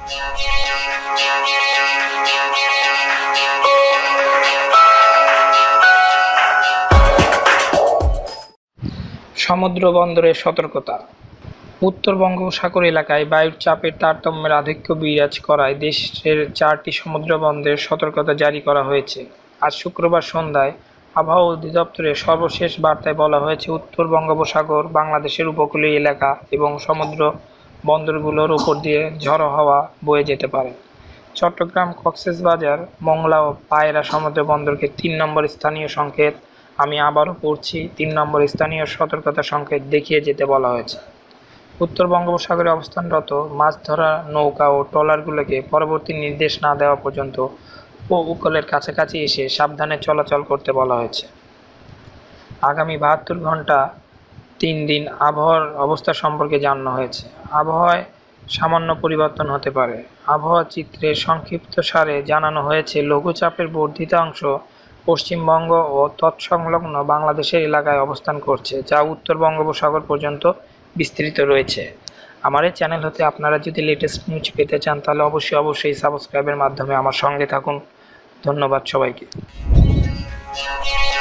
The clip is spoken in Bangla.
সমুদ্র বন্দরের সতর্কতা। উত্তর বঙ্গোপসাগর এলাকায় বায়ুর চাপের তারতম্যের আধিক্য বিরাজ করায় দেশের 4টি সমুদ্র বন্দরে সতর্কতা জারি করা হয়েছে। আজ শুক্রবার সন্ধ্যায় আবহাওয়া অধিদপ্তরের সর্বশেষ বার্তায় বলা হয়েছে, উত্তর বঙ্গোপসাগর, বাংলাদেশের উপকূলীয় এলাকা এবং সমুদ্র বন্দরগুলোর উপর দিয়ে ঝড়ো হাওয়া বয়ে যেতে পারে। চট্টগ্রাম, কক্সবাজার, মংলা ও পায়রা সমুদ্র বন্দরকে 3 নম্বর স্থানীয় সংকেত, আমি আবারও পড়ছি, 3 নম্বর স্থানীয় সতর্কতা সংকেত দেখিয়ে যেতে বলা হয়েছে। উত্তর বঙ্গোপসাগরে অবস্থানরত মাছ ধরা নৌকা ও ট্রলারগুলোকে পরবর্তী নির্দেশ না দেওয়া পর্যন্ত উপকূলের কাছাকাছি এসে সাবধানে চলাচল করতে বলা হয়েছে। আগামী 72 ঘন্টা 3 দিন আবহাওয়ার অবস্থা সম্পর্কে জানানো হয়েছে। আবহাওয়ায় সামান্য পরিবর্তন হতে পারে। আবহাওয়া চিত্রের সংক্ষিপ্তসারে জানানো হয়েছে, লঘুচাপের বর্ধিত অংশ পশ্চিমবঙ্গ ও তৎসংলগ্ন বাংলাদেশের এলাকায় অবস্থান করছে, যা উত্তর বঙ্গোপসাগর পর্যন্ত বিস্তৃত রয়েছে। আমার এই চ্যানেল হতে আপনারা যদি লেটেস্ট নিউজ পেতে চান তাহলে অবশ্যই সাবস্ক্রাইবের মাধ্যমে আমার সঙ্গে থাকুন। ধন্যবাদ সবাইকে।